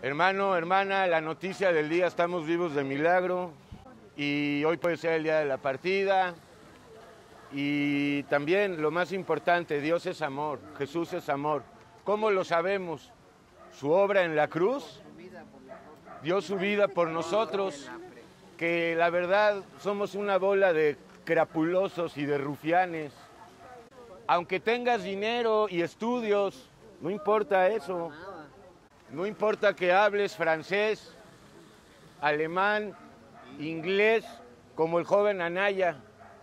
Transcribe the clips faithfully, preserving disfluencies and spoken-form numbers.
Hermano, hermana, la noticia del día, estamos vivos de milagro y hoy puede ser el día de la partida. Y también lo más importante, Dios es amor, Jesús es amor. ¿Cómo lo sabemos? Su obra en la cruz, dio su vida por nosotros, que la verdad somos una bola de crapulosos y de rufianes. Aunque tengas dinero y estudios, no importa eso. No importa que hables francés, alemán, inglés, como el joven Anaya.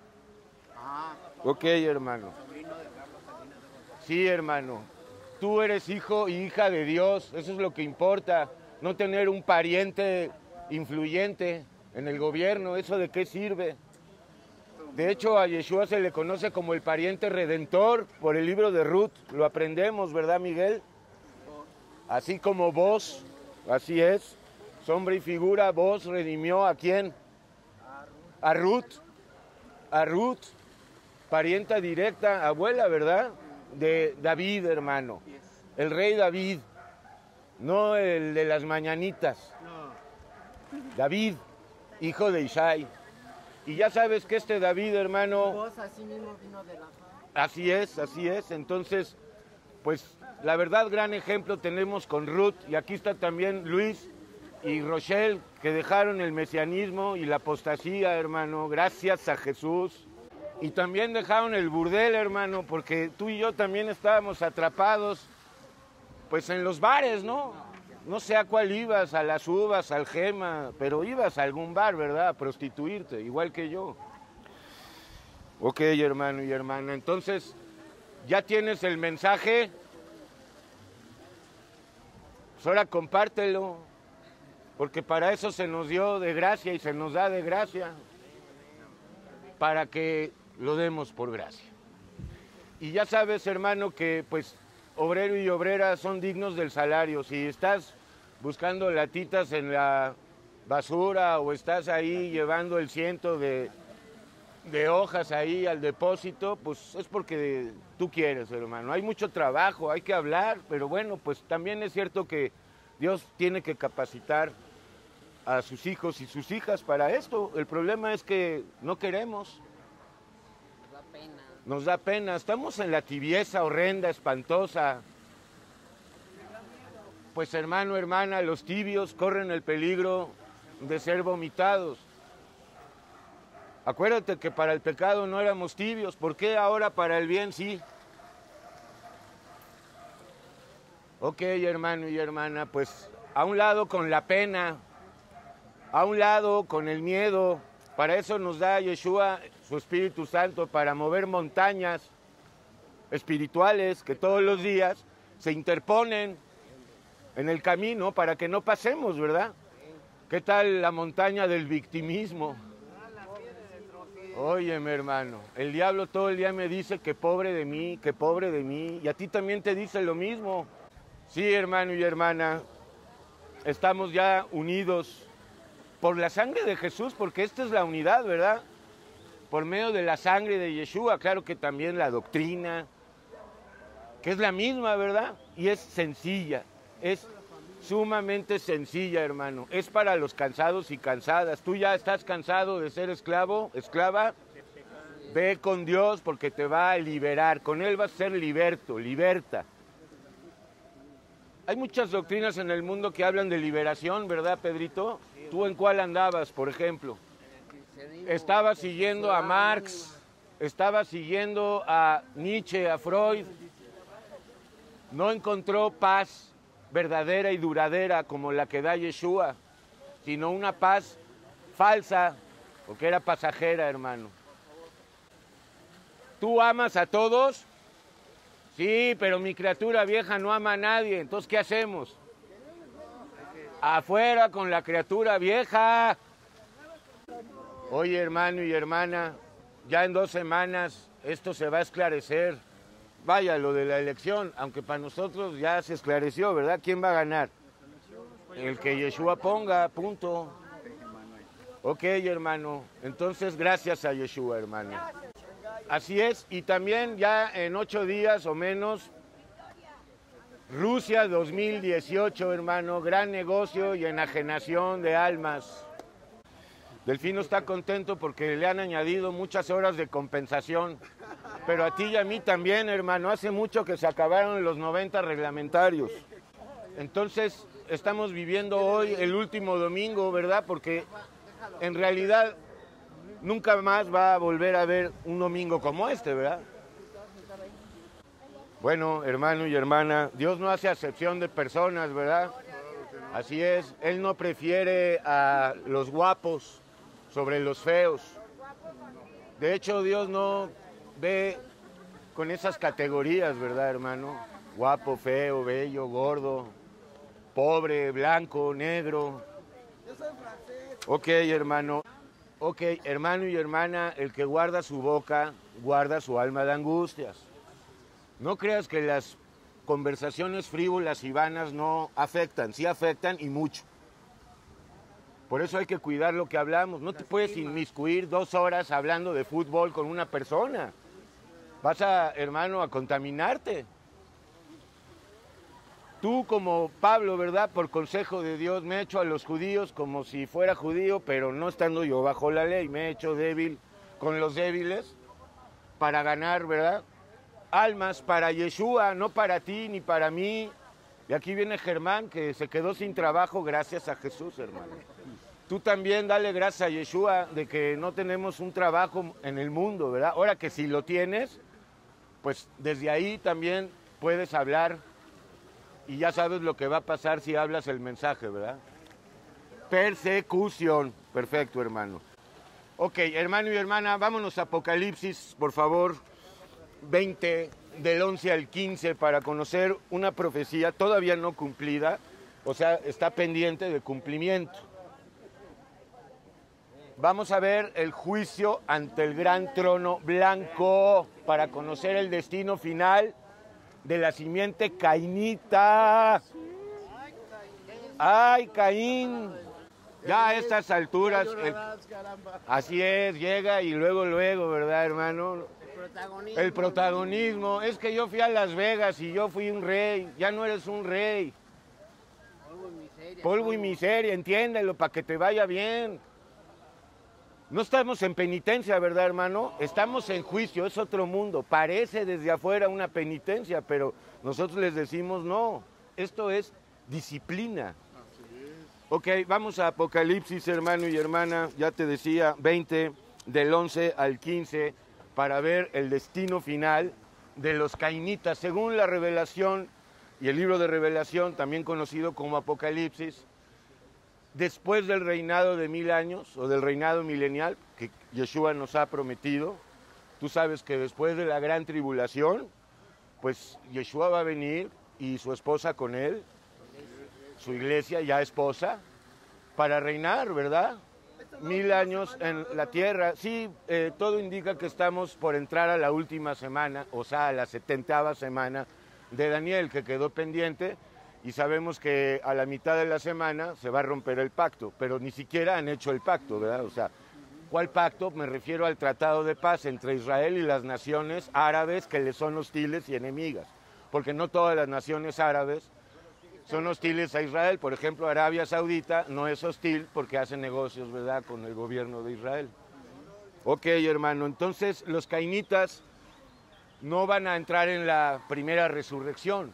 Ok, hermano. Sí, hermano. Tú eres hijo y hija de Dios, eso es lo que importa. No tener un pariente influyente en el gobierno, ¿eso de qué sirve? De hecho, a Yeshua se le conoce como el pariente redentor por el libro de Ruth. Lo aprendemos, ¿verdad, Miguel? Así como vos, así es, sombra y figura, vos redimió ¿a quién? A Ruth, a Ruth, parienta directa, abuela, ¿verdad? De David, hermano, el rey David, no el de las mañanitas, David, hijo de Isai. Y ya sabes que este David, hermano, vos así mismo vino de la paz. Así es, así es, entonces, pues, la verdad, gran ejemplo tenemos con Ruth, y aquí está también Luis y Rochelle, que dejaron el mesianismo y la apostasía, hermano, gracias a Jesús. Y también dejaron el burdel, hermano, porque tú y yo también estábamos atrapados, pues, en los bares, ¿no? No sé a cuál ibas, a las uvas, al Gema, pero ibas a algún bar, ¿verdad? A prostituirte, igual que yo. Ok, hermano y hermana, entonces, ¿ya tienes el mensaje? Pues ahora compártelo, porque para eso se nos dio de gracia y se nos da de gracia, para que lo demos por gracia. Y ya sabes, hermano, que pues obrero y obrera son dignos del salario. Si estás buscando latitas en la basura o estás ahí llevando el ciento de, de hojas ahí al depósito, pues es porque tú quieres, hermano. Hay mucho trabajo, hay que hablar, pero bueno, pues también es cierto que Dios tiene que capacitar a sus hijos y sus hijas para esto. El problema es que no queremos. Nos da pena. Nos da pena. Estamos en la tibieza horrenda, espantosa. Pues hermano, hermana, los tibios corren el peligro de ser vomitados. Acuérdate que para el pecado no éramos tibios. ¿Por qué ahora para el bien sí? Ok, hermano y hermana, pues a un lado con la pena, a un lado con el miedo. Para eso nos da Yeshua su Espíritu Santo, para mover montañas espirituales que todos los días se interponen en el camino para que no pasemos, ¿verdad? ¿Qué tal la montaña del victimismo? Óyeme, hermano, el diablo todo el día me dice que pobre de mí, que pobre de mí, y a ti también te dice lo mismo. Sí, hermano y hermana, estamos ya unidos por la sangre de Jesús, porque esta es la unidad, ¿verdad? Por medio de la sangre de Yeshua, claro que también la doctrina, que es la misma, ¿verdad? Y es sencilla, es sumamente sencilla, hermano. Es para los cansados y cansadas. Tú ya estás cansado de ser esclavo, esclava, ve con Dios porque te va a liberar. Con Él vas a ser liberto, liberta. Hay muchas doctrinas en el mundo que hablan de liberación, ¿verdad, Pedrito? ¿Tú en cuál andabas, por ejemplo? Estaba siguiendo a Marx, estaba siguiendo a Nietzsche, a Freud. No encontró paz verdadera y duradera como la que da Yeshua, sino una paz falsa, porque era pasajera, hermano. ¿Tú amas a todos? Sí, pero mi criatura vieja no ama a nadie. Entonces, ¿qué hacemos? Afuera con la criatura vieja. Oye, hermano y hermana, ya en dos semanas esto se va a esclarecer. Vaya, lo de la elección, aunque para nosotros ya se esclareció, ¿verdad? ¿Quién va a ganar? El que Yeshua ponga, punto. Ok, hermano. Entonces, gracias a Yeshua, hermano. Así es, y también ya en ocho días o menos Rusia dos mil dieciocho, hermano, gran negocio y enajenación de almas. Delfino está contento porque le han añadido muchas horas de compensación, pero a ti y a mí también, hermano, hace mucho que se acabaron los noventa reglamentarios. Entonces, estamos viviendo hoy el último domingo, ¿verdad? Porque en realidad nunca más va a volver a haber un domingo como este, ¿verdad? Bueno, hermano y hermana, Dios no hace acepción de personas, ¿verdad? Así es, Él no prefiere a los guapos sobre los feos. De hecho, Dios no ve con esas categorías, ¿verdad, hermano? Guapo, feo, bello, gordo, pobre, blanco, negro. Ok, hermano. Ok, hermano y hermana, el que guarda su boca, guarda su alma de angustias. No creas que las conversaciones frívolas y vanas no afectan, sí afectan y mucho. Por eso hay que cuidar lo que hablamos. No te puedes inmiscuir dos horas hablando de fútbol con una persona. Vas a, hermano, a contaminarte. Tú como Pablo, ¿verdad? Por consejo de Dios me he hecho a los judíos como si fuera judío, pero no estando yo bajo la ley. Me he hecho débil con los débiles para ganar, ¿verdad? Almas para Yeshua, no para ti ni para mí. Y aquí viene Germán, que se quedó sin trabajo gracias a Jesús, hermano. Tú también dale gracias a Yeshua de que no tenemos un trabajo en el mundo, ¿verdad? Ahora que si lo tienes, pues desde ahí también puedes hablar y ya sabes lo que va a pasar si hablas el mensaje, ¿verdad? Persecución. Perfecto, hermano. Ok, hermano y hermana, vámonos a Apocalipsis, por favor, veinte, del once al quince, para conocer una profecía todavía no cumplida, o sea, está pendiente de cumplimiento. Vamos a ver el juicio ante el gran trono blanco para conocer el destino final de la simiente cainita. ¡Ay, Caín! Ya a estas alturas, el, así es, llega y luego, luego, ¿verdad, hermano? Protagonismo. El protagonismo. Es que yo fui a Las Vegas y yo fui un rey. Ya no eres un rey. Polvo y miseria. Polvo y miseria, entiéndelo, para que te vaya bien. No estamos en penitencia, ¿verdad, hermano? Estamos en juicio, es otro mundo. Parece desde afuera una penitencia, pero nosotros les decimos no. Esto es disciplina. Ok, vamos a Apocalipsis, hermano y hermana. Ya te decía, veinte, del once al quince, para ver el destino final de los cainitas. Según la revelación y el libro de Revelación, también conocido como Apocalipsis, después del reinado de mil años, o del reinado milenial, que Yeshua nos ha prometido, tú sabes que después de la gran tribulación, pues Yeshua va a venir y su esposa con él, su iglesia ya esposa, para reinar, ¿verdad? Mil años en la tierra. Sí, eh, todo indica que estamos por entrar a la última semana, o sea, a la setentava semana de Daniel, que quedó pendiente. Y sabemos que a la mitad de la semana se va a romper el pacto, pero ni siquiera han hecho el pacto, ¿verdad? O sea, ¿cuál pacto? Me refiero al tratado de paz entre Israel y las naciones árabes que le son hostiles y enemigas, porque no todas las naciones árabes son hostiles a Israel. Por ejemplo, Arabia Saudita no es hostil porque hace negocios, ¿verdad?, con el gobierno de Israel. Ok, hermano, entonces los cainitas no van a entrar en la primera resurrección.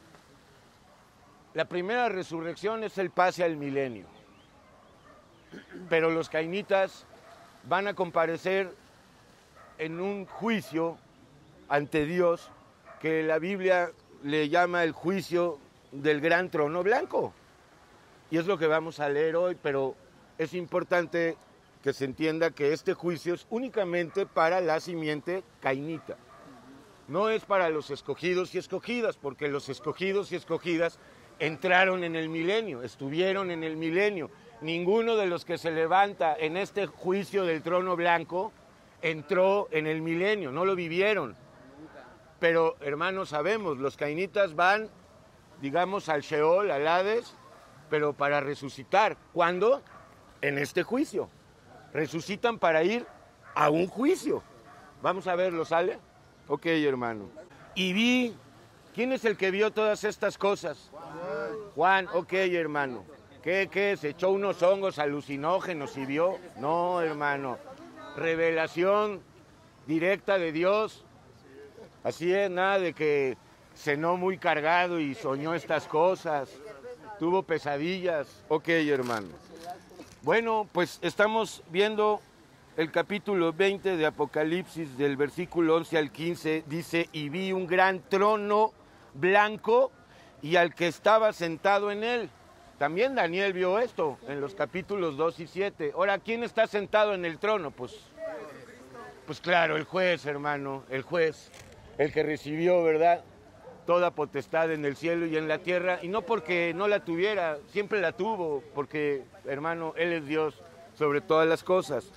La primera resurrección es el pase al milenio, pero los cainitas van a comparecer en un juicio ante Dios que la Biblia le llama el juicio del gran trono blanco. Y es lo que vamos a leer hoy, pero es importante que se entienda que este juicio es únicamente para la simiente cainita. No es para los escogidos y escogidas, porque los escogidos y escogidas entraron en el milenio, estuvieron en el milenio. Ninguno de los que se levanta en este juicio del trono blanco entró en el milenio, no lo vivieron. Pero, hermanos, sabemos, los cainitas van, digamos, al Sheol, al Hades, pero para resucitar. ¿Cuándo? En este juicio. Resucitan para ir a un juicio. Vamos a verlo, ¿sale? Ok, hermano. Y vi ¿Quién es el que vio todas estas cosas? Juan, ok, hermano. ¿Qué, qué? ¿Se echó unos hongos alucinógenos y vio? No, hermano. Revelación directa de Dios. Así es, nada de que cenó muy cargado y soñó estas cosas. Tuvo pesadillas. Ok, hermano. Bueno, pues estamos viendo el capítulo veinte de Apocalipsis, del versículo once al quince. Dice, y vi un gran trono blanco y al que estaba sentado en él. También Daniel vio esto en los capítulos dos y siete. Ahora, ¿quién está sentado en el trono? Pues, pues claro, el juez, hermano, el juez, el que recibió, ¿verdad?, toda potestad en el cielo y en la tierra, y no porque no la tuviera, siempre la tuvo, porque, hermano, Él es Dios sobre todas las cosas.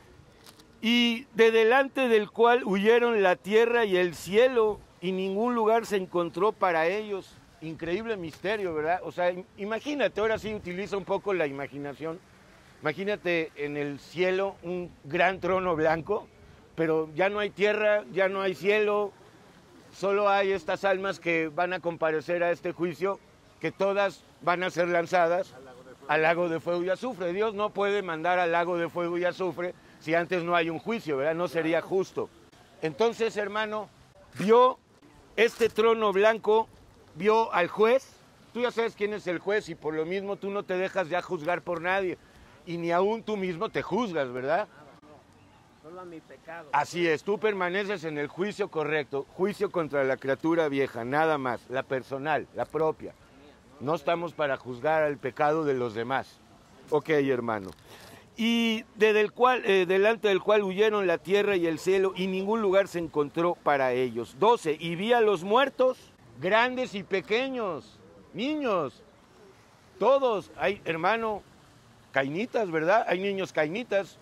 Y de delante del cual huyeron la tierra y el cielo, y ningún lugar se encontró para ellos. Increíble misterio, ¿verdad? O sea, imagínate, ahora sí utiliza un poco la imaginación. Imagínate en el cielo un gran trono blanco, pero ya no hay tierra, ya no hay cielo, solo hay estas almas que van a comparecer a este juicio, que todas van a ser lanzadas al lago de fuego y azufre. Dios no puede mandar al lago de fuego y azufre si antes no hay un juicio, ¿verdad? No sería justo. Entonces, hermano, vio este trono blanco, vio al juez. Tú ya sabes quién es el juez y por lo mismo tú no te dejas ya juzgar por nadie. Y ni aún tú mismo te juzgas, ¿verdad? Solo a mi pecado. Así es, tú permaneces en el juicio correcto, juicio contra la criatura vieja, nada más, la personal, la propia. No estamos para juzgar al pecado de los demás. Ok, hermano. Y desde el cual, eh, delante del cual huyeron la tierra y el cielo, y ningún lugar se encontró para ellos. doce. Y vi a los muertos, grandes y pequeños, niños, todos. Hay, hermano, cainitas, ¿verdad? Hay niños cainitas,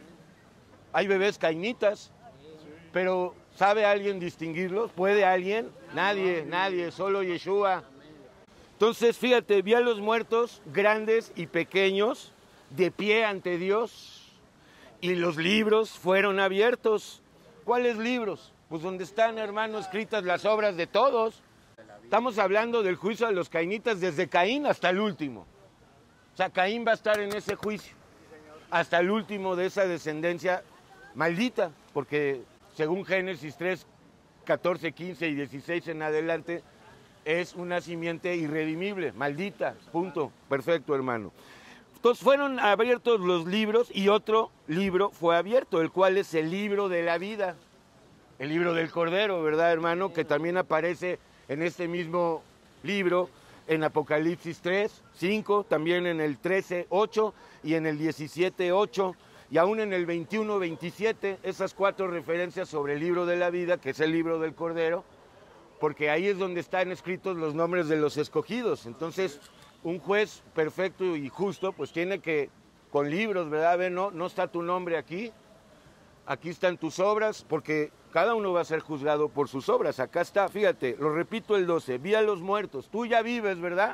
hay bebés cainitas, pero ¿sabe alguien distinguirlos? ¿Puede alguien? Nadie, nadie, solo Yeshua. Entonces, fíjate, vi a los muertos, grandes y pequeños, de pie ante Dios, y los libros fueron abiertos. ¿Cuáles libros? Pues donde están, hermano, escritas las obras de todos. Estamos hablando del juicio de los cainitas desde Caín hasta el último. O sea, Caín va a estar en ese juicio hasta el último de esa descendencia maldita, porque según Génesis tres, catorce, quince y dieciséis en adelante, es una simiente irredimible, maldita, punto. Perfecto, hermano. Entonces fueron abiertos los libros y otro libro fue abierto, el cual es el libro de la vida, el libro del Cordero, ¿verdad, hermano? Que también aparece en este mismo libro, en Apocalipsis tres, cinco, también en el trece, ocho y en el diecisiete, ocho, y aún en el veintiuno, veintisiete, esas cuatro referencias sobre el libro de la vida, que es el libro del Cordero, porque ahí es donde están escritos los nombres de los escogidos. Entonces, un juez perfecto y justo, pues tiene que, con libros, ¿verdad? Ve, no, no está tu nombre aquí, aquí están tus obras, porque cada uno va a ser juzgado por sus obras. Acá está, fíjate, lo repito el doce, vi a los muertos, tú ya vives, ¿verdad?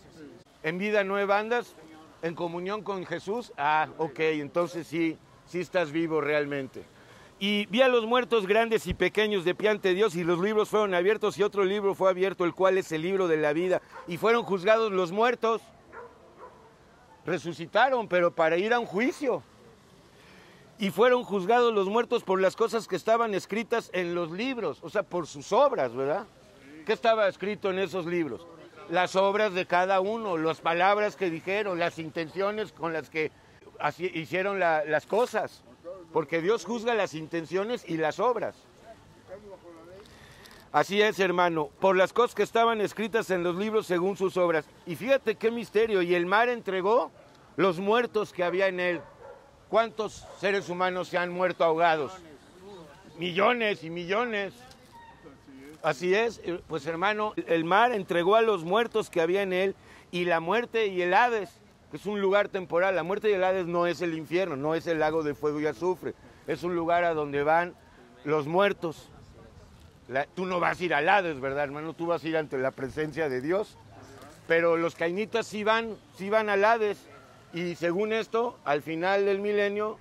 En vida nueva andas, en comunión con Jesús. Ah, ok, entonces sí, sí estás vivo realmente. Y vi a los muertos grandes y pequeños de pie ante Dios, y los libros fueron abiertos, y otro libro fue abierto, el cual es el libro de la vida. Y fueron juzgados los muertos. Resucitaron, pero para ir a un juicio. Y fueron juzgados los muertos por las cosas que estaban escritas en los libros, o sea, por sus obras, ¿verdad? ¿Qué estaba escrito en esos libros? Las obras de cada uno, las palabras que dijeron, las intenciones con las que así hicieron la, las cosas. Porque Dios juzga las intenciones y las obras. Así es, hermano, por las cosas que estaban escritas en los libros según sus obras. Y fíjate qué misterio, y el mar entregó los muertos que había en él. ¿Cuántos seres humanos se han muerto ahogados? Millones y millones. Así es, pues hermano, el mar entregó a los muertos que había en él, y la muerte y el Hades, que es un lugar temporal. La muerte y el Hades no es el infierno, no es el lago de fuego y azufre, es un lugar a donde van los muertos. La, tú no vas a ir al Hades, ¿verdad, hermano? Tú vas a ir ante la presencia de Dios. Pero los cainitas sí van, sí van al Hades, y según esto, al final del milenio,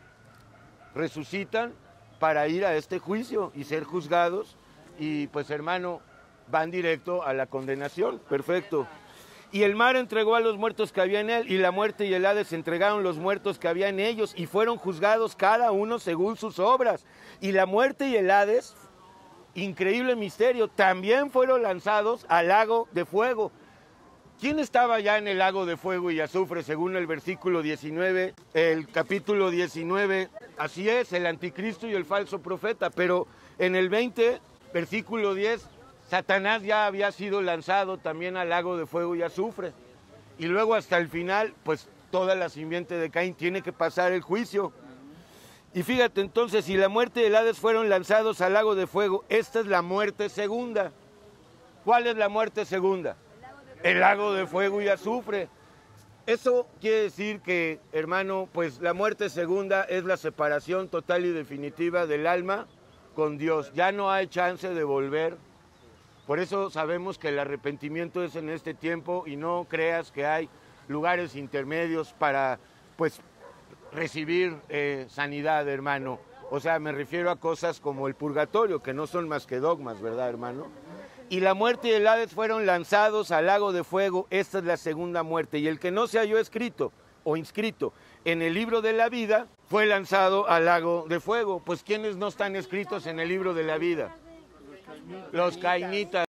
resucitan para ir a este juicio y ser juzgados. Y pues, hermano, van directo a la condenación. Perfecto. Y el mar entregó a los muertos que había en él, y la muerte y el Hades entregaron los muertos que había en ellos, y fueron juzgados cada uno según sus obras. Y la muerte y el Hades, increíble misterio, también fueron lanzados al lago de fuego. ¿Quién estaba ya en el lago de fuego y azufre, según el versículo diecinueve, el capítulo diecinueve? Así es, el anticristo y el falso profeta, pero en el veinte, versículo diez, Satanás ya había sido lanzado también al lago de fuego y azufre. Y luego hasta el final, pues toda la simiente de Caín tiene que pasar el juicio. Y fíjate entonces, si la muerte y el Hades fueron lanzados al lago de fuego, esta es la muerte segunda. ¿Cuál es la muerte segunda? El lago de fuego y azufre. Eso quiere decir que, hermano, pues la muerte segunda es la separación total y definitiva del alma con Dios. Ya no hay chance de volver. Por eso sabemos que el arrepentimiento es en este tiempo, y no creas que hay lugares intermedios para, pues, recibir eh, sanidad, hermano. O sea, me refiero a cosas como el purgatorio, que no son más que dogmas, ¿verdad, hermano? Y la muerte y el Hades fueron lanzados al lago de fuego. Esta es la segunda muerte. Y el que no se halló escrito o inscrito en el libro de la vida fue lanzado al lago de fuego. Pues ¿quiénes no están escritos en el libro de la vida? Los cainitas.